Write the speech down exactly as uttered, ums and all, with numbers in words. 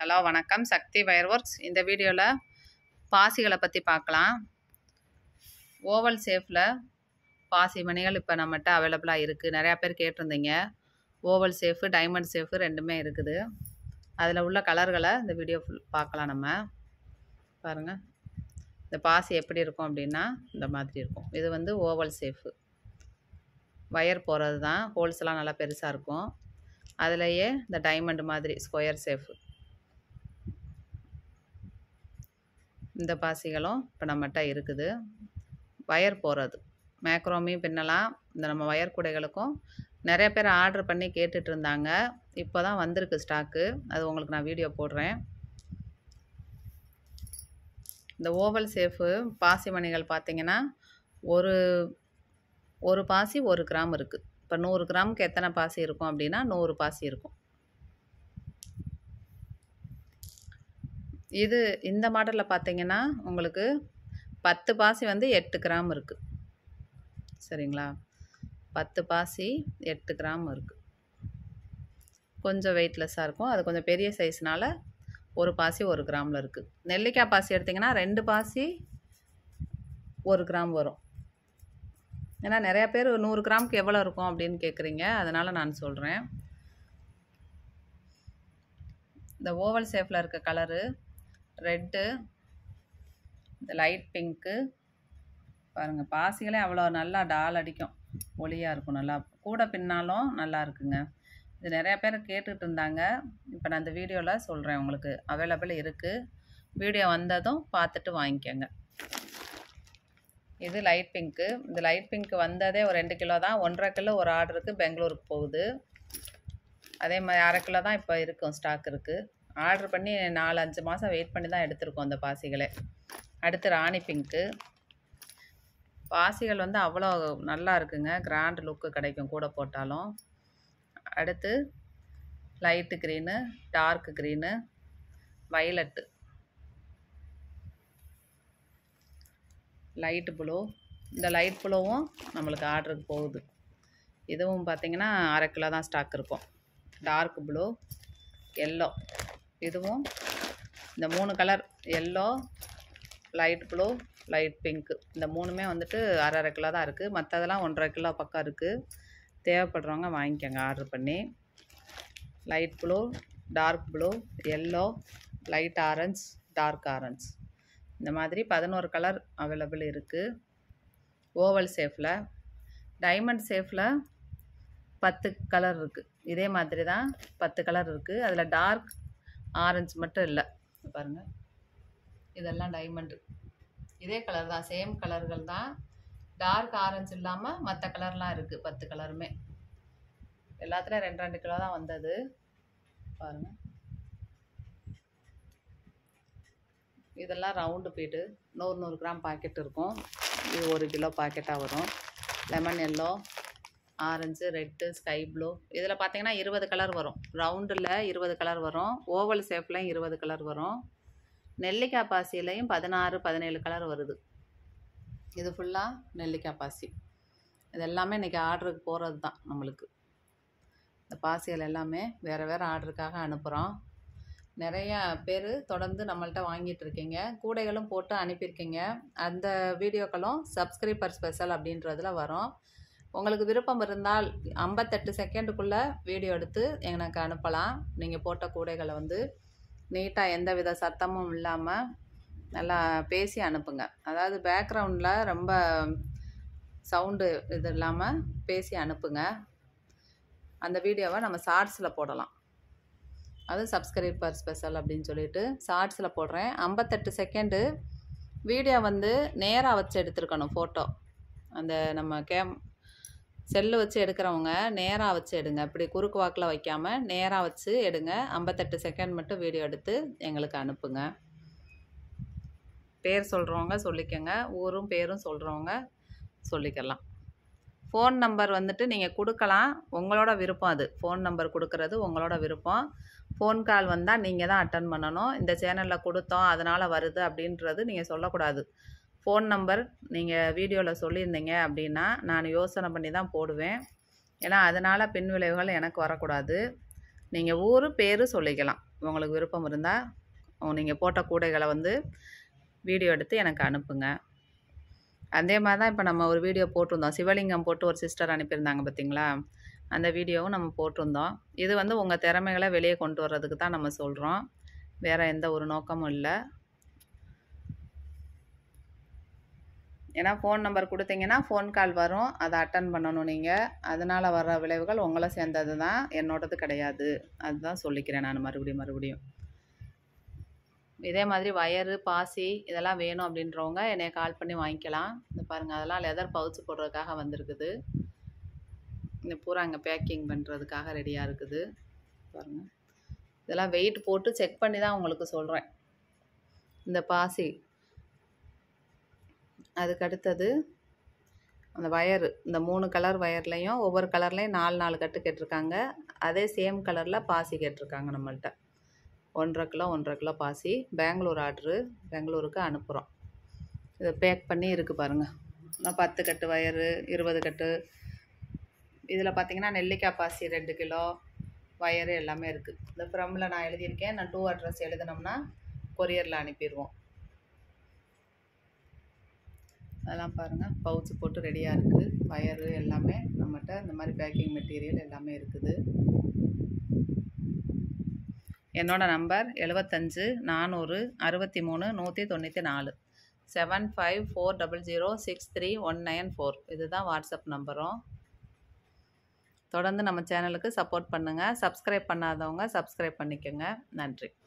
Hello வணக்கம். சக்தி வயர்வொர்க்ஸ். இந்த வீடியோவில் பாசிகளை பற்றி பார்க்கலாம். ஓவல் ஷேப்பில் பாசி மணிகள் இப்போ நம்மகிட்ட அவைலபிளாக இருக்குது. நிறையா பேர் கேட்டிருந்தீங்க. ஓவல் ஷேஃபு, டைமண்ட் ஷேஃபு ரெண்டுமே இருக்குது. அதில் உள்ள கலர்களை இந்த வீடியோ ஃபுல் பார்க்கலாம். நம்ம பாருங்கள், இந்த பாசி எப்படி இருக்கும் அப்படின்னா இந்த மாதிரி இருக்கும். இது வந்து ஓவல் ஷேஃபு, வயர் போகிறது தான். ஹோல்ஸ்லாம் நல்லா பெருசாக இருக்கும். அதுலேயே இந்த டைமண்ட் மாதிரி ஸ்கொயர் ஷேஃபு. இந்த பாசிகளும் இப்போ நம்மகிட்ட இருக்குது. வயர் போகிறது மேக்ரோமியும் பின்னலாம். இந்த நம்ம வயர் கூடைகளுக்கும் நிறைய பேர் ஆர்டர் பண்ணி கேட்டுட்டு இருந்தாங்க. இப்போ தான் வந்திருக்கு ஸ்டாக்கு. அது உங்களுக்கு நான் வீடியோ போடுறேன். இந்த ஓவல் ஷேஃபு பாசி மணிகள் பார்த்திங்கன்னா ஒரு ஒரு பாசி ஒரு கிராம் இருக்குது. இப்போ நூறு கிராமுக்கு எத்தனை பாசி இருக்கும் அப்படின்னா நூறு பாசி இருக்கும். இது இந்த மாடலில் பார்த்தீங்கன்னா உங்களுக்கு பத்து பாசி வந்து எட்டு கிராம் இருக்குது. சரிங்களா? பத்து பாசி எட்டு கிராம் இருக்குது. கொஞ்சம் வெயிட்லெஸ்ஸாக இருக்கும். அது கொஞ்சம் பெரிய சைஸ்னால் ஒரு பாசி ஒரு கிராமில் இருக்குது. நெல்லிக்காய் பாசி எடுத்திங்கன்னா ரெண்டு பாசி ஒரு கிராம் வரும். ஏன்னா நிறையா பேர் நூறு கிராமுக்கு எவ்வளோ இருக்கும் அப்படின்னு கேட்குறீங்க. அதனால் நான் சொல்கிறேன். இந்த ஓவல் ஷேப்பில் இருக்க கலரு ரெட்டு, இந்த லைட் பிங்க்கு. பாருங்கள், பாசிகளே அவ்வளோ நல்லா டால் அடிக்கும், ஒளியாக இருக்கும். நல்லா கூட பின்னாலும் நல்லா இருக்குங்க. இது நிறையா பேர் கேட்டுட்டு இருந்தாங்க. இப்போ நான் இந்த வீடியோவில் சொல்கிறேன். உங்களுக்கு அவைலபிள் இருக்குது. வீடியோ வந்ததும் பார்த்துட்டு வாங்கிக்கோங்க. இது லைட் பிங்க்கு. இந்த லைட் பிங்க்கு வந்ததே ஒரு ரெண்டு கிலோ தான். ஒன்றரை கிலோ ஒரு ஆர்டருக்கு பெங்களூருக்கு போகுது. அதே மாதிரி அரை கிலோ தான் இப்போ இருக்கும், ஸ்டாக் இருக்குது. ஆர்டர் பண்ணி நாலு அஞ்சு மாதம் வெயிட் பண்ணி தான் எடுத்திருக்கோம் அந்த பாசிகளே. அடுத்து ராணி பிங்க்கு. பாசிகள் வந்து அவ்வளோ நல்லா இருக்குங்க. கிராண்ட் லுக்கு கிடைக்கும் கூட போட்டாலும். அடுத்து light green, dark green, violet, light blue. இந்த லைட் ப்ளூவும் நம்மளுக்கு ஆர்டருக்கு போகுது. இதுவும் பார்த்திங்கன்னா அரை கிலோ தான் ஸ்டாக் இருக்கும். Dark blue, yellow. இதுவும் இந்த மூணு colour, yellow, light blue, light pink, இந்த மூணுமே வந்துட்டு அரை அரை கிலோ தான் இருக்குது. மற்றதெல்லாம் ஒன்றரை கிலோ பக்கம் இருக்குது. தேவைப்படுறவங்க வாங்கிக்கோங்க ஆர்டர் பண்ணி. Light blue, dark blue, yellow, light orange, dark orange, இந்த மாதிரி பதினோரு கலர் அவைலபிள் இருக்குது ஓவல் ஷேஃபில். டைமண்ட் ஷேஃபில் பத்து கலர் இருக்குது. இதே மாதிரி தான் பத்து கலர் இருக்குது. அதில் டார்க் ஆரஞ்சு மட்டும் இல்லை. பாருங்கள், இதெல்லாம் டைமண்டு. இதே கலர் தான், சேம் கலர்கள் தான். டார்க் ஆரஞ்சு இல்லாமல் மற்ற கலர்லாம் இருக்குது. பத்து கலருமே எல்லாத்துலேயும் ரெண்டு ரெண்டு கிலோ தான் வந்தது. பாருங்கள், இதெல்லாம் ரவுண்டு பீடு. நூறு நூறு கிராம் பாக்கெட் இருக்கும். இது ஒரு கிலோ பாக்கெட்டாக வரும். Lemon yellow, orange, red, sky blue. இதில் பார்த்தீங்கன்னா இருபது கலர் வரும். ரவுண்டில் இருபது கலர் வரும். ஓவல் ஷேப்லையும் இருபது கலர் வரும். நெல்லிக்காய் பாசியிலையும் பதினாறு பதினேழு கலர் வருது. இது ஃபுல்லாக நெல்லிக்காய் பாசி. இது எல்லாமே இன்றைக்கி ஆர்டருக்கு போகிறது தான் நம்மளுக்கு. இந்த பாசிகள் எல்லாமே வேறு வேறு ஆர்டருக்காக அனுப்புகிறோம். நிறையா பேர் தொடர்ந்து நம்மள்ட்ட வாங்கிட்டு இருக்கீங்க. கூடைகளும் போட்டு அனுப்பியிருக்கீங்க. அந்த வீடியோக்களும் சப்ஸ்கிரைபர் ஸ்பெஷல் அப்படின்றதுல வரும். உங்களுக்கு விருப்பம் இருந்தால் ஐம்பத்தெட்டு செகண்டுக்குள்ளே வீடியோ எடுத்து எனக்கு அனுப்பலாம். நீங்கள் போட்ட கூடைகளை வந்து நீட்டாக எந்த வித சத்தமும் இல்லாமல் நல்லா பேசி அனுப்புங்க. அதாவது பேக்ரவுண்டில் ரொம்ப சவுண்டு இது இல்லாமல் பேசி அனுப்புங்க. அந்த வீடியோவை நம்ம ஷார்ட்ஸில் போடலாம். அது சப்ஸ்கிரைபர் ஸ்பெஷல் அப்படின்னு சொல்லிட்டு ஷார்ட்ஸில் போடுறேன். ஐம்பத்தெட்டு செகண்டு வீடியோ வந்து நேராக வச்சு எடுத்துருக்கணும். ஃபோட்டோ அந்த நம்ம கேம் செல்லு வச்சு எடுக்கிறவங்க நேராக வச்சு எடுங்க. இப்படி குறுக்கு வாக்கில் வைக்காமல் நேராக வச்சு எடுங்க. ஐம்பத்தெட்டு செகண்ட் மட்டும் வீடியோ எடுத்து எங்களுக்கு அனுப்புங்க. பேர் சொல்கிறவங்க சொல்லிக்கோங்க. ஊரும் பேரும் சொல்கிறவங்க சொல்லிக்கலாம். ஃபோன் நம்பர் வந்துட்டு நீங்கள் கொடுக்கலாம். உங்களோட விருப்பம் அது. ஃபோன் நம்பர் கொடுக்கறது உங்களோட விருப்பம். ஃபோன் கால் வந்தால் நீங்கள் தான் அட்டன் பண்ணணும். இந்த சேனலில் கொடுத்தோம் அதனால் வருது அப்படின்றது நீங்கள் சொல்லக்கூடாது. ஃபோன் நம்பர் நீங்கள் வீடியோவில் சொல்லியிருந்தீங்க அப்படின்னா நான் யோசனை பண்ணி தான் போடுவேன். ஏன்னா அதனால் பின் விளைவுகள் எனக்கு வரக்கூடாது. நீங்கள் ஊர் பேர் சொல்லிக்கலாம். உங்களுக்கு விருப்பம் இருந்தால் நீங்கள் போட்ட கூடைகளை வந்து வீடியோ எடுத்து எனக்கு அனுப்புங்க. அதே மாதிரி தான் இப்போ நம்ம ஒரு வீடியோ போட்டிருந்தோம். சிவலிங்கம் போட்டு ஒரு சிஸ்டர் அனுப்பியிருந்தாங்க பார்த்தீங்களா? அந்த வீடியோவும் நம்ம போட்டிருந்தோம். இது வந்து உங்கள் திறமைகளை வெளியே கொண்டு வர்றதுக்கு தான் நம்ம சொல்கிறோம். வேறு எந்த ஒரு நோக்கமும் இல்லை. ஏன்னா ஃபோன் நம்பர் கொடுத்தீங்கன்னா ஃபோன் கால் வரும், அதை அட்டன் பண்ணணும் நீங்கள். அதனால் வர்ற விளைவுகள் உங்களை சேர்ந்தது தான், என்னோடது கிடையாது. அதுதான் சொல்லிக்கிறேன் நான் மறுபடியும் மறுபடியும். இதே மாதிரி வயரு, பாசி இதெல்லாம் வேணும் அப்படின்றவங்க என்னை கால் பண்ணி வாங்கிக்கலாம். இந்த பாருங்கள், அதெல்லாம் லெதர் பவுச் போடுறதுக்காக வந்திருக்குது. இந்த பூரா அங்கே பேக்கிங் பண்ணுறதுக்காக ரெடியாக இருக்குது பாருங்கள். இதெல்லாம் வெயிட் போட்டு செக் பண்ணி தான் உங்களுக்கு சொல்கிறேன். இந்த பாசி, அதுக்கு அடுத்தது அந்த வயரு, இந்த மூணு கலர் வயர்லேயும் ஒவ்வொரு கலர்லேயும் நாலு நாலு கட்டு கேட்டிருக்காங்க. அதே சேம் கலரில் பாசி கேட்டிருக்காங்க நம்மள்கிட்ட. ஒன்றரை கிலோ ஒன்றரை கிலோ பாசி. பெங்களூர் ஆர்டரு, பெங்களூருக்கு அனுப்புகிறோம். இதை பேக் பண்ணி இருக்குது பாருங்கள். நான் பத்து கட்டு வயரு, இருபது கட்டு. இதில் பார்த்திங்கன்னா நெல்லிக்காய் பாசி ரெண்டு கிலோ, வயரு எல்லாமே இருக்குது. இந்த ஃப்ரம்மில் நான் எழுதியிருக்கேன். நான் டூ அட்ரஸ் எழுதினோம்னா கொரியரில் அனுப்பிடுவோம். அதெல்லாம் பாருங்கள், பவுச்சு போட்டு ரெடியாக இருக்குது. வயரு எல்லாமே நம்மகிட்ட இந்த மாதிரி பேக்கிங் மெட்டீரியல் எல்லாமே இருக்குது. என்னோட நம்பர் எழுபத்தஞ்சு நானூறு அறுபத்தி மூணு நூற்றி தொண்ணூற்றி நாலு seven five four double zero six three one nine four. இதுதான் வாட்ஸ்அப் நம்பரும். தொடர்ந்து நம்ம சேனலுக்கு சப்போர்ட் பண்ணுங்கள். சப்ஸ்கிரைப் பண்ணாதவங்க சப்ஸ்கிரைப் பண்ணிக்கோங்க. நன்றி.